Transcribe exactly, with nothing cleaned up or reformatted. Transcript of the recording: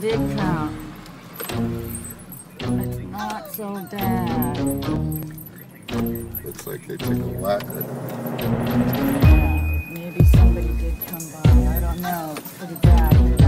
did count. It's not so bad. Looks like they took a whack at it. Yeah, maybe somebody did come by. I don't know. It's pretty bad.